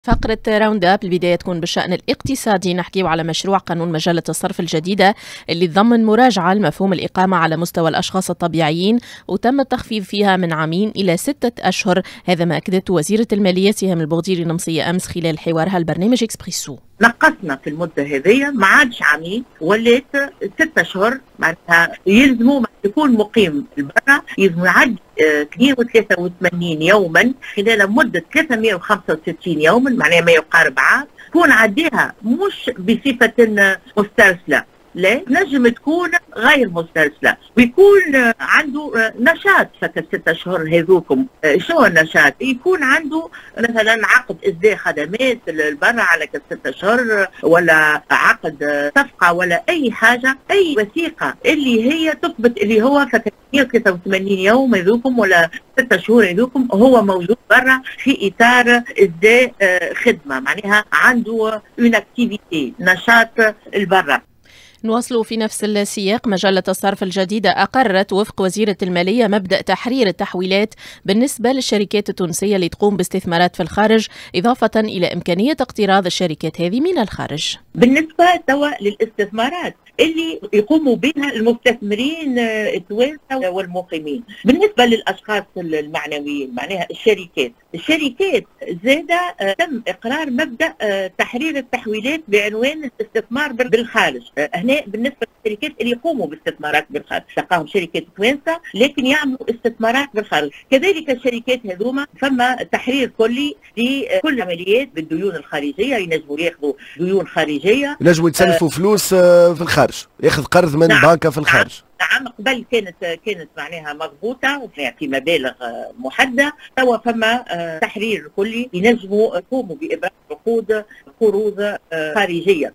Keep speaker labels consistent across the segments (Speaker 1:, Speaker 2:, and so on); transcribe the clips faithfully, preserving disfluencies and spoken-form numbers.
Speaker 1: فقرة راوند اب البداية تكون بالشأن الاقتصادي. نحكيو على مشروع قانون مجلة الصرف الجديدة اللي تضمن مراجعة لمفهوم الإقامة على مستوى الأشخاص الطبيعيين، وتم التخفيض فيها من عامين إلى ستة أشهر. هذا ما أكدت وزيرة المالية سهام البغديري نمصية أمس خلال حوارها البرنامج إكسبريسو.
Speaker 2: نقصنا في المدة هذه ما عادش عامين ولات ستة أشهر، معناتها يلزموا يكون مقيم برا يلزم يعد اثنين وثلاثة وثمانين يوما خلال مدة ثلاثمئة وخمسة وستين يوما، معناها ما يقارب عام، تكون عديها مش بصفة مسترسلة، لا نجم تكون غير مسترسلة ويكون عنده نشاط فترة ستة أشهر هذوكم. شو النشاط؟ يكون عنده مثلا عقد إسداء خدمات البرع على ستة أشهر، ولا عقد صفقة، ولا أي حاجة، أي وثيقة اللي هي تثبت اللي هو فترة ثلاثة وثمانين يوم هذوكم ولا ستة شهور هذوكم هو موجود برا في إطار إسداء خدمة، معناها عنده اون اكتيفيتي، نشاط البرا.
Speaker 1: نواصل في نفس السياق. مجلة الصرف الجديدة أقرت وفق وزيرة المالية مبدأ تحرير التحويلات بالنسبة للشركات التونسية اللي تقوم باستثمارات في الخارج، إضافة إلى إمكانية اقتراض الشركات هذه من الخارج.
Speaker 2: بالنسبة توا للاستثمارات اللي يقوموا بها المستثمرين التوانسه والمقيمين، بالنسبه للاشخاص المعنويين معناها الشركات، الشركات زاده تم اقرار مبدا تحرير التحويلات بعنوان الاستثمار بالخارج. هنا بالنسبه للشركات اللي يقوموا باستثمارات بالخارج، تلقاهم شركات توانسه لكن يعملوا استثمارات بالخارج، كذلك الشركات هذوما فما تحرير كلي لكل العمليات بالديون الخارجيه، ينجموا ياخذوا ديون خارجيه،
Speaker 3: ينجموا يتسلفوا آه فلوس في الخارج، ياخذ قرض من
Speaker 2: نعم
Speaker 3: بنكه في الخارج.
Speaker 2: نعم قبل كانت كانت معناها مضبوطه في مبالغ محدده، توا فما تحرير كلي ينجموا يقوموا بابراز عقود قروض خارجيه.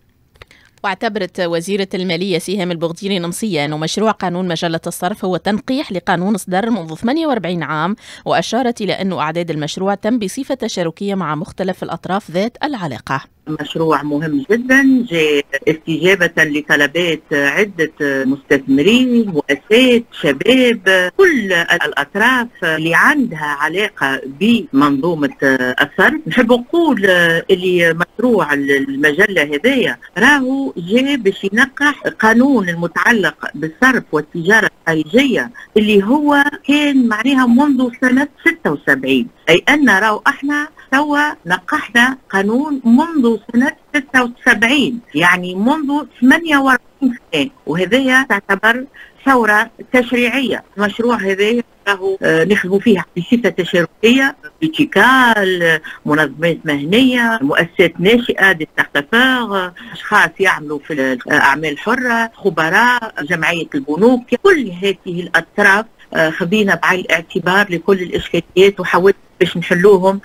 Speaker 1: واعتبرت وزيرة المالية سهام البغديري نمصية أن مشروع قانون مجلة الصرف هو تنقيح لقانون إصدر منذ ثمانية وأربعين عام، وأشارت إلى أن إعداد المشروع تم بصفة تشاركية مع مختلف الأطراف ذات العلاقة.
Speaker 2: مشروع مهم جدا جاء استجابة لطلبات عدة مستثمرين، مؤسسات، شباب، كل الأطراف اللي عندها علاقة بمنظومة الصرف. نحب نقول اللي مشروع المجلة هذايا راهو جاء باش ينقح قانون المتعلق بالصرف والتجارة الخارجية اللي هو كان معناها منذ سنة ستة وسبعين، أي أن راهو احنا توا نقحنا قانون منذ سنة ستة وسبعين، يعني منذ ثمانية وأربعين سنة، وهذه تعتبر ثورة تشريعية. المشروع هذا راهو نخدموا فيها بصفة تشاركية، بتيكال، منظمات مهنية، مؤسسات ناشئة، دي ستارت أشخاص يعملوا في الأعمال الحرة، خبراء، جمعية البنوك، كل هذه الأطراف خذينا بعين الاعتبار لكل الإشكاليات وحاولنا باش نحلوهم.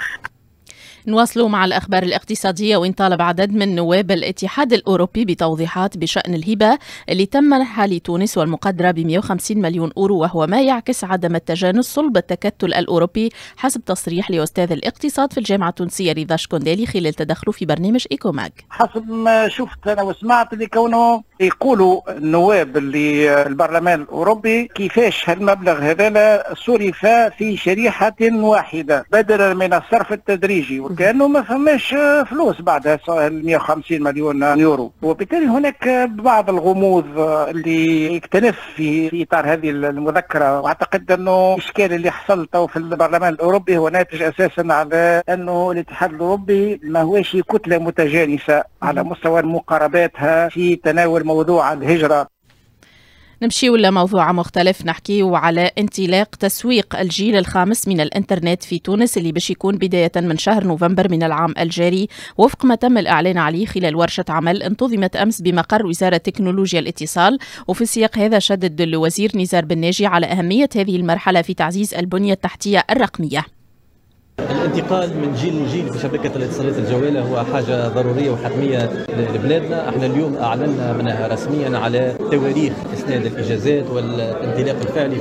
Speaker 1: نواصلوا مع الأخبار الاقتصادية، وإن طالب عدد من نواب الاتحاد الأوروبي بتوضيحات بشأن الهبة اللي تم منحها لتونس والمقدرة ب مئة وخمسين مليون أورو، وهو ما يعكس عدم التجانس صلب التكتل الأوروبي حسب تصريح لأستاذ الاقتصاد في الجامعة التونسية رضا شكوندالي خلال تدخله في برنامج إيكوماج.
Speaker 4: حسب ما شفت أنا وسمعت اللي كونه يقولوا النواب اللي البرلمان الأوروبي كيفاش هالمبلغ هذا صرف في شريحة واحدة بدلا من الصرف التدريجي، وكأنه ما فماش فلوس بعد مئة وخمسين مليون يورو، وبالتالي هناك بعض الغموض اللي يكتنف في إطار هذه المذكرة. وأعتقد أنه الإشكال اللي حصل تو في البرلمان الأوروبي هو ناتج أساسا على أنه الاتحاد الأوروبي ما هوش كتلة متجانسة على مستوى مقارباتها في تناول موضوع الهجرة.
Speaker 1: نمشي ولا موضوع مختلف، نحكي على انطلاق تسويق الجيل الخامس من الانترنت في تونس اللي باش يكون بداية من شهر نوفمبر من العام الجاري، وفق ما تم الإعلان عليه خلال ورشة عمل انتظمت أمس بمقر وزارة تكنولوجيا الاتصال. وفي السياق هذا شدد الوزير نزار بناجي على أهمية هذه المرحلة في تعزيز البنية التحتية الرقمية.
Speaker 5: الانتقال من جيل لجيل في شبكة الاتصالات الجوالة هو حاجة ضرورية وحتمية لبلادنا. احنا اليوم أعلنا منها رسميا على تواريخ إسناد الإجازات والانطلاق الفعلي في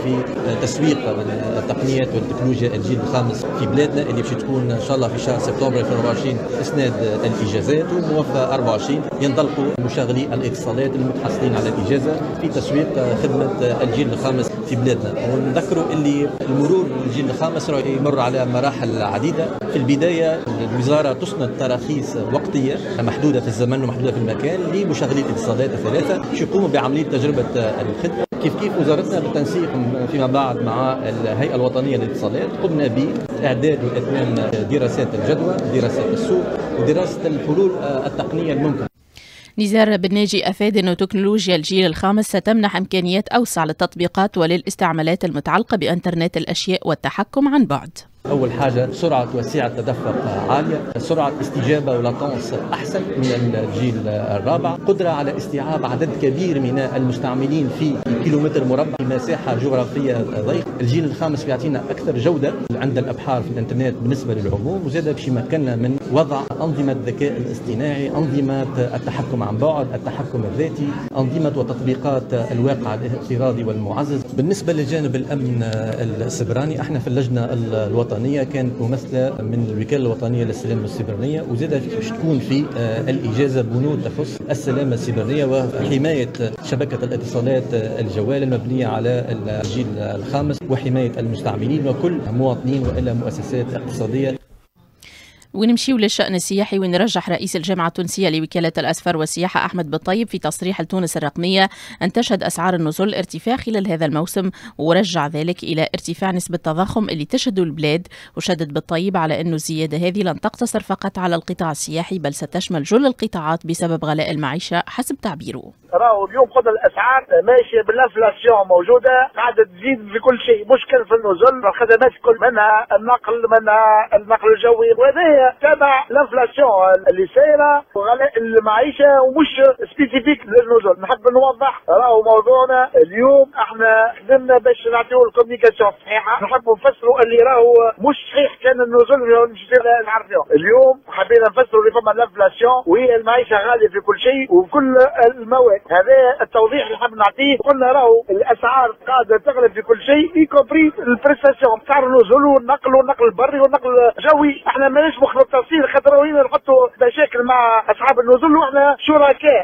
Speaker 5: تسويق التقنيات والتكنولوجيا الجيل الخامس في بلادنا اللي باش تكون ان شاء الله في شهر سبتمبر ألفين وأربعة وعشرين اسناد الاجازات، وموفى أربعة وعشرين ينطلقوا مشغلي الاتصالات المتحصلين على الاجازه في تسويق خدمه الجيل الخامس في بلادنا. ونذكروا اللي المرور الجيل الخامس يمر على مراحل عديده. في البدايه الوزاره تصنع تراخيص وقتيه محدوده في الزمن ومحدوده في المكان لمشغلي الاتصالات الثلاثه باش يقوموا بعمليه تجربه الخدمه. كيف كيف وزارتنا بالتنسيق فيما بعد مع الهيئه الوطنيه للاتصالات قمنا باعداد واتمام دراسات الجدوى، دراسات السوق، ودراسه الحلول التقنيه الممكنه.
Speaker 1: نزار بناجي أفاد أن تكنولوجيا الجيل الخامس ستمنح إمكانيات أوسع للتطبيقات وللاستعمالات المتعلقة بإنترنت الأشياء والتحكم عن بعد.
Speaker 5: أول حاجة سرعة وسعة تدفق عالية، سرعة استجابة ولاتونس أحسن من الجيل الرابع، قدرة على استيعاب عدد كبير من المستعملين في كيلومتر مربع في مساحة جغرافية ضيقة. الجيل الخامس بيعطينا أكثر جودة عند الأبحار في الإنترنت بالنسبة للعموم، وزاد باش يمكننا من وضع أنظمة الذكاء الاصطناعي، أنظمة التحكم عن بعد، التحكم الذاتي، أنظمة وتطبيقات الواقع الافتراضي والمعزز. بالنسبة لجانب الأمن السيبراني، احنا في اللجنة الوطنية كانت ممثلة من الوكالة الوطنية للسلامة السيبرانية، وزاد باش تكون في الإجازة بنود تخص السلامة السيبرانية وحماية شبكة الاتصالات الجوال المبنية على الجيل الخامس، وحماية المستعملين وكل مواطنين وإلا مؤسسات اقتصادية.
Speaker 1: ونمشيو للشأن السياحي، ونرجح رئيس الجامعة التونسية لوكالة الأسفار والسياحة أحمد بالطيب في تصريح لتونس الرقمية أن تشهد أسعار النزل ارتفاع خلال هذا الموسم، ورجع ذلك إلى ارتفاع نسبة التضخم اللي تشهده البلاد. وشدد بالطيب على أن الزيادة هذه لن تقتصر فقط على القطاع السياحي بل ستشمل جل القطاعات بسبب غلاء المعيشة حسب تعبيره.
Speaker 6: راهو اليوم قلنا الاسعار ماشيه بالانفلاسيون موجوده، قاعده تزيد في كل شيء، مشكل في النزل، الخدمات كل منها النقل، منها النقل الجوي، وهذا تبع الانفلاسيون اللي سايره وغلاء المعيشه ومش سبيسيفيك للنزل. نحب نوضح راهو موضوعنا اليوم احنا خدمنا باش نعطيو الكوميونيكاسيون صحيحه، نحب نفسروا اللي راهو مش صحيح كان النزل نعرفوه. اليوم حبينا نفسروا اللي فما الانفلاسيون وهي المعيشه غاليه في كل شيء وكل المواد. هذا التوضيح اللي حاب نعطيه. قلنا راهو الاسعار قاعده تغلى في كل شيء يكوبري البريستاسيون، سعر النزول والنقل والنقل البري والنقل الجوي. احنا ماناش مختصين خاطر وين نحطوا مشاكل مع اصحاب النزول واحنا شركاء.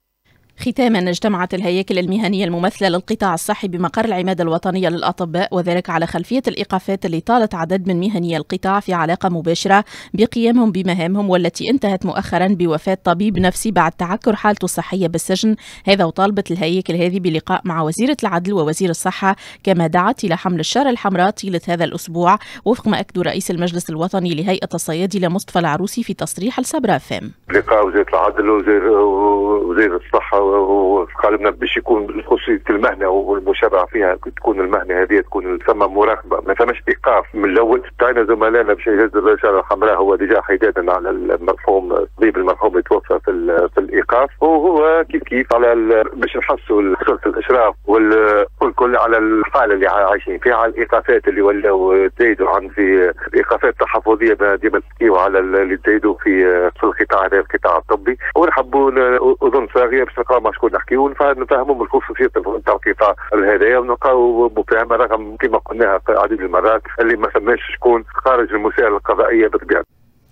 Speaker 1: ختاما، اجتمعت الهياكل المهنية الممثلة للقطاع الصحي بمقر العمادة الوطنية للأطباء، وذلك على خلفية الإيقافات اللي طالت عدد من مهني القطاع في علاقة مباشرة بقيامهم بمهامهم، والتي انتهت مؤخرا بوفاة طبيب نفسي بعد تعكر حالته الصحية بالسجن. هذا وطالبت الهياكل هذه بلقاء مع وزيرة العدل ووزير الصحة، كما دعت إلى حمل الشارة الحمراء طيلة هذا الأسبوع، وفق ما أكد رئيس المجلس الوطني لهيئة الصيادلة مصطفى العروسي في تصريح لسبرا فام.
Speaker 7: لقاء وزيرة العدل ووزير وزير الصحة وقالنا باش يكون خصوصية المهنة والمشابهة فيها تكون المهنة هذه تكون ثم مراقبة، ما ثماش إيقاف من الأول. تعينا زملائنا باش يهز الرسالة الحمراء هو ديجا حدادا على المرحوم الطبيب المرحوم يتوفى في في الإيقاف، وهو كيف كيف على باش نحسوا سلطة الإشراف والكل على الحالة اللي عايشين فيها، على الإيقافات اللي ولاو تزايدوا عن في الإيقافات التحفظية ديما تحكيوا على اللي تزايدوا في في القطاع هذا القطاع الطبي، ونحبوا أذن صاغية باش نلقاو مع شكون نحكيو ونفهمهم الخصوصية تاع القطاع هذايا، ونلقاو مفاهمة رغم كما قلناها عديد المرات اللي ما ثماش شكون خارج المسائل القضائية بالطبيعة.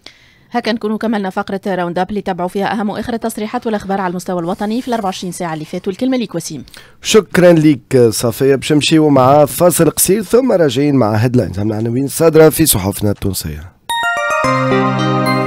Speaker 1: هكا نكونوا كملنا فقرة راوند اب اللي تابعوا فيها أهم وآخر التصريحات والأخبار على المستوى الوطني في الأربع وعشرين ساعة اللي فاتوا. الكلمة ليك وسيم.
Speaker 3: شكرا ليك صفية. باش نمشيو مع فاصل قصير ثم راجعين مع هيدلاينز من العناوين الصادرة في صحفنا التونسية.